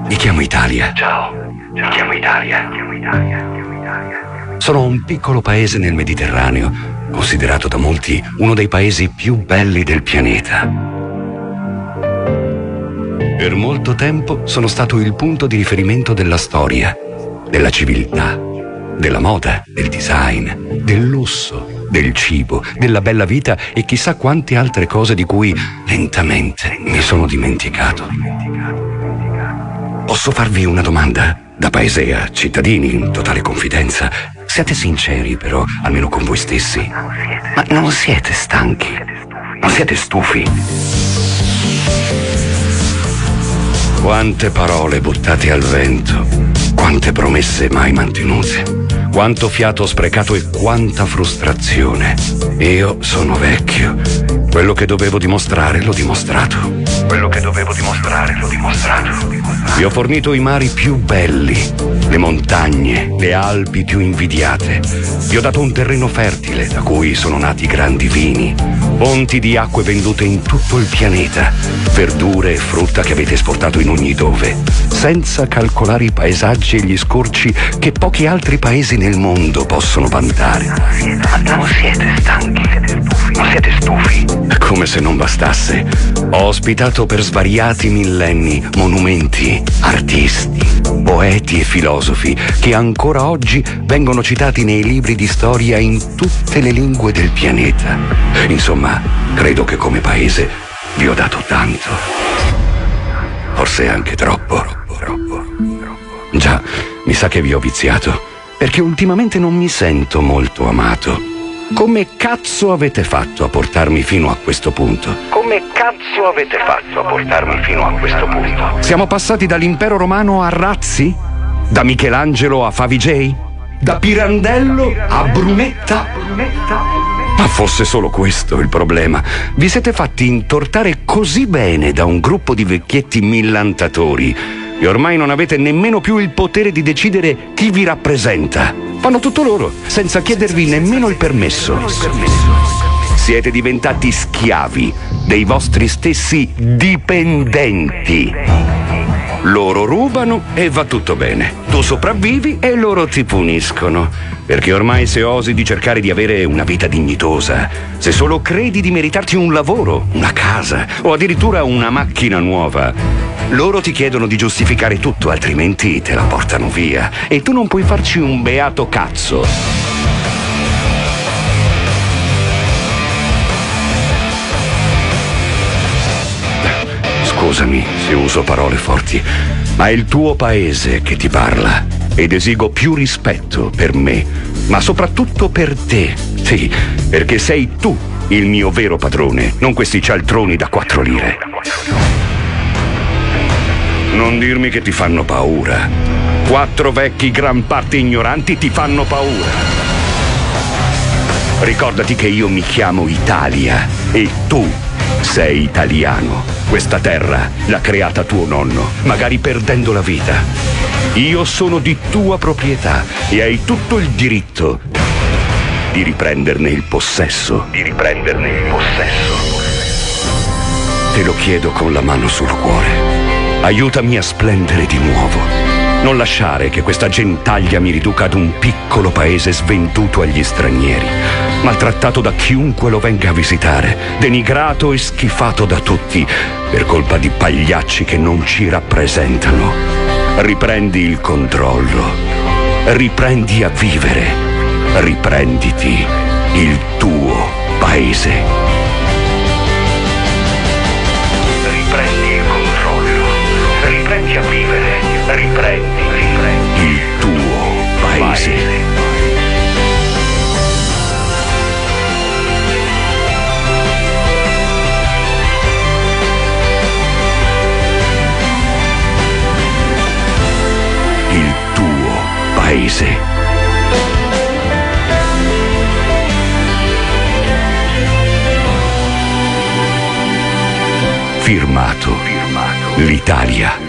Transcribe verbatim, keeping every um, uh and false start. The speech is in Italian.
mi chiamo Italia. Ciao, mi chiamo Italia. Sono un piccolo paese nel Mediterraneo, considerato da molti uno dei paesi più belli del pianeta. Per molto tempo sono stato il punto di riferimento della storia, della civiltà, della moda, del design, del lusso, del cibo, della bella vita e chissà quante altre cose di cui lentamente mi sono dimenticato. Posso farvi una domanda? Da paese a cittadini, in totale confidenza. Siate sinceri però, almeno con voi stessi. Ma non siete stanchi? Non siete stufi? Quante parole buttate al vento, quante promesse mai mantenute, quanto fiato sprecato e quanta frustrazione. Io sono vecchio. Quello che dovevo dimostrare l'ho dimostrato. Quello che dovevo dimostrare l'ho dimostrato. Vi ho fornito i mari più belli, le montagne, le Alpi più invidiate. Vi ho dato un terreno fertile da cui sono nati grandi vini, fonti di acque vendute in tutto il pianeta, verdure e frutta che avete esportato in ogni dove, senza calcolare i paesaggi e gli scorci che pochi altri paesi nel mondo possono vantare. Ma non siete stanchi? Non siete stufi? Come se non bastasse, ho ospitato per svariati millenni monumenti, artisti, poeti e filosofi che ancora oggi vengono citati nei libri di storia in tutte le lingue del pianeta. Insomma, credo che come paese vi ho dato tanto. Forse anche troppo. Troppo. Già, mi sa che vi ho viziato, perché ultimamente non mi sento molto amato. Come cazzo avete fatto a portarmi fino a questo punto? Come cazzo avete fatto a portarmi fino a questo punto? Siamo passati dall'impero romano a Razzi? Da Michelangelo a Favij? Da Pirandello a Brunetta? Ma fosse solo questo il problema. Vi siete fatti intortare così bene da un gruppo di vecchietti millantatori e ormai non avete nemmeno più il potere di decidere chi vi rappresenta. Fanno tutto loro, senza chiedervi nemmeno il permesso. Siete diventati schiavi dei vostri stessi dipendenti. Loro rubano e va tutto bene. Tu sopravvivi e loro ti puniscono. Perché ormai se osi di cercare di avere una vita dignitosa, se solo credi di meritarti un lavoro, una casa o addirittura una macchina nuova, loro ti chiedono di giustificare tutto, altrimenti te la portano via. E tu non puoi farci un beato cazzo. Scusami se uso parole forti, ma è il tuo paese che ti parla ed esigo più rispetto per me, ma soprattutto per te. Sì, perché sei tu il mio vero padrone, non questi cialtroni da quattro lire. Non dirmi che ti fanno paura. Quattro vecchi gran parte ignoranti ti fanno paura. Ricordati che io mi chiamo Italia e tu sei italiano. Questa terra l'ha creata tuo nonno, magari perdendo la vita. Io sono di tua proprietà e hai tutto il diritto di riprenderne il possesso. Di riprenderne il possesso. Te lo chiedo con la mano sul cuore. Aiutami a splendere di nuovo. Non lasciare che questa gentaglia mi riduca ad un piccolo paese svenduto agli stranieri, maltrattato da chiunque lo venga a visitare, denigrato e schifato da tutti per colpa di pagliacci che non ci rappresentano. Riprendi il controllo, riprendi a vivere, riprenditi il tuo paese. Riprendi a vivere, riprendi, riprendi il tuo paese. Il tuo paese. Firmato, firmato l'Italia.